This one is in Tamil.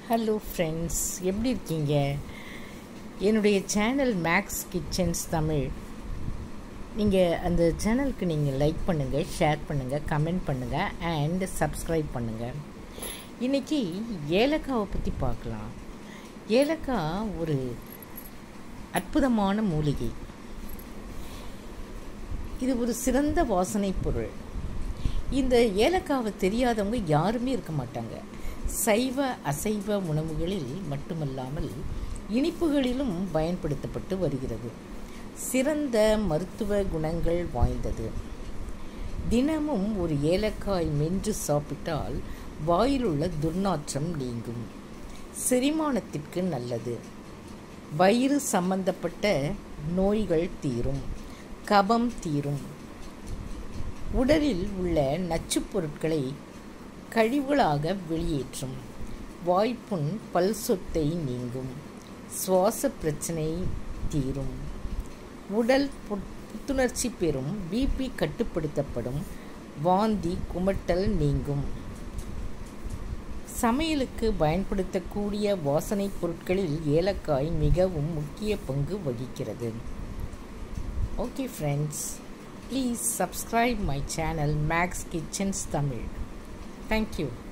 ஹலோ ஃப்ரெண்ட்ஸ், எப்படி இருக்கீங்க? என்னுடைய சேனல் மேக்ஸ் கிச்சன்ஸ் தமிழ். நீங்கள் அந்த சேனலுக்கு நீங்கள் லைக் பண்ணுங்கள், ஷேர் பண்ணுங்கள், கமெண்ட் பண்ணுங்கள் அண்ட் சப்ஸ்கிரைப் பண்ணுங்கள். இன்றைக்கி ஏலக்காவை பற்றி பார்க்கலாம். ஏலக்காய் ஒரு அற்புதமான மூலிகை. இது ஒரு சிறந்த வாசனை பொருள். இந்த ஏலக்காவை தெரியாதவங்க யாருமே இருக்க மாட்டாங்க. சைவ அசைவ உணவுகளில் மட்டுமல்லாமல் இனிப்புகளிலும் பயன்படுத்தப்பட்டு வருகிறது. சிறந்த மருத்துவ குணங்கள் வாய்ந்தது. தினமும் ஒரு ஏலக்காய் மென்று சாப்பிட்டால் வாயிலுள்ள துர்நாற்றம் நீங்கும். செரிமானத்திற்கு நல்லது. வயிறு சம்பந்தப்பட்ட நோய்கள் தீரும். கபம் தீரும். உடலில் உள்ள நச்சுப் பொருட்களை கழிவுகளாக வெளியேற்றும். வாய்ப்புண் பல் சொத்தை நீங்கும். சுவாச பிரச்சனை தீரும். உடல் புத்துணர்ச்சி பெறும். பிபி கட்டுப்படுத்தப்படும். வாந்தி குமட்டல் நீங்கும். சமையலுக்கு பயன்படுத்தக்கூடிய வாசனை பொருட்களில் ஏலக்காய் மிகவும் முக்கிய பங்கு வகிக்கிறது. Okay friends, please subscribe my channel Max Kitchens Tamil. Thank you.